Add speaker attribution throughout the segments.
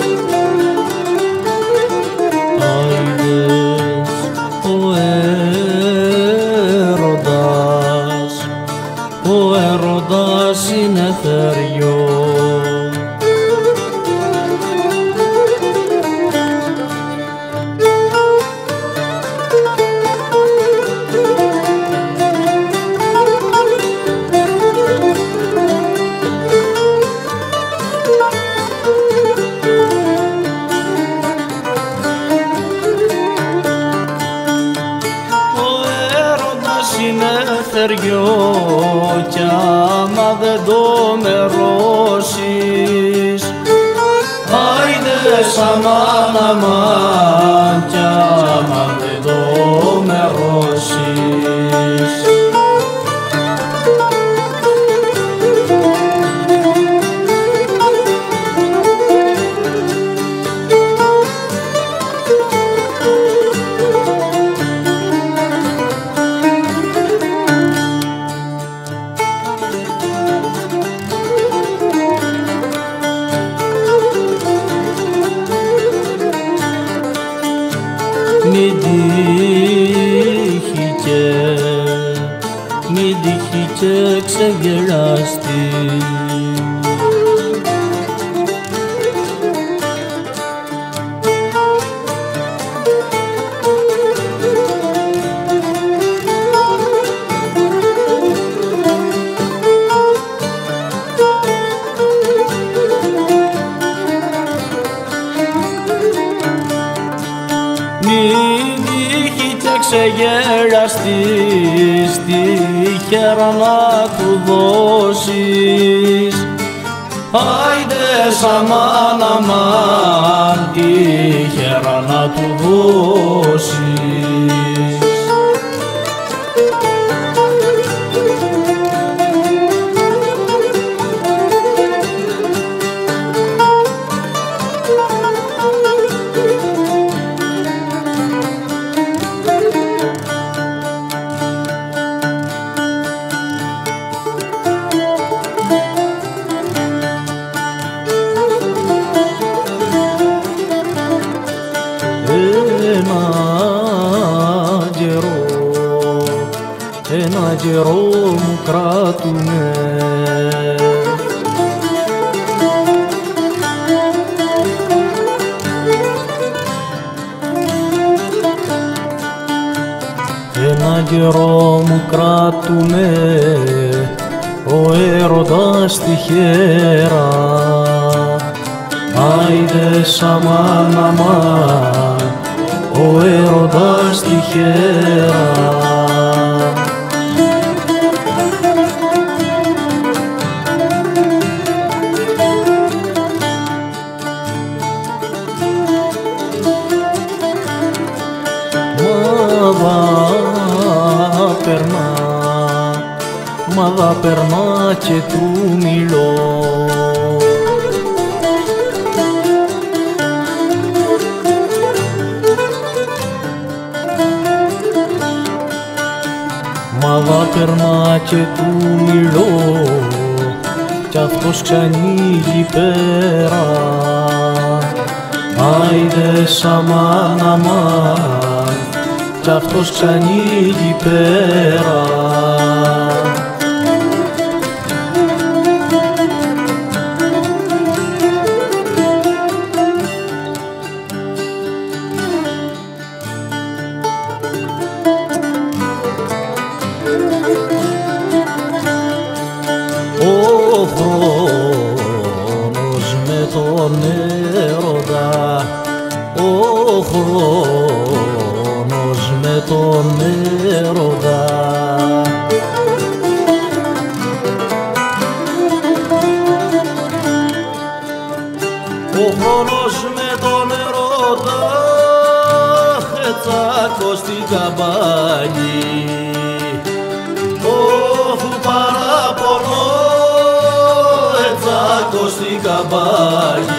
Speaker 1: Άιδες ο έρωτας είναι θεριό. Είναι θεριό κι άμα δεν το μερώσεις, άιδες αμάν αμάν κι άμα δεν το μερώσεις. Μην τύχει και ξεγελαστεί. Ξεγελαστείς, τυχαία να του δώσεις, άιδες αμάν αμάν, τυχαία να του δώσεις. Ένα καιρό μου κράτουνε, ένα καιρό μου κράτουνε ο έρωτας τυχαία, άιδες αμάν αμάν, ο έρωτας τυχαία. Μα δα περνά και του μιλώ, μα δα περνά και του μιλώ, κι αυτός ξανοίγει πέρα, άιδες αμάν αμάν, κι αυτός ξανοίγει πέρα. Ο χρόνος με τον έρωτα, ο χρόνος με τον έρωτα, ο χρόνος με τον έρωτα, χετσάκο στην καμπάνη, όχου παραπονώ, χετσάκο στην καμπάνη.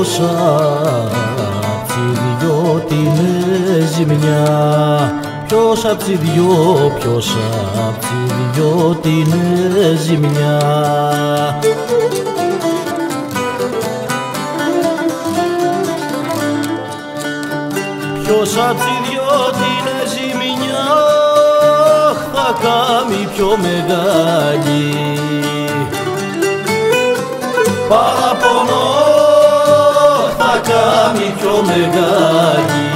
Speaker 1: ποιος απ' τσι δυο την ζημιά, ποιος απ' τσι δυο, ποιος απ' τσι δυο την ζημιά. Ποιος απ' τσι δυο την ζημιά θα κάνει πιο μεγάλη, παραπονό θα κάνει πιο μεγάλη.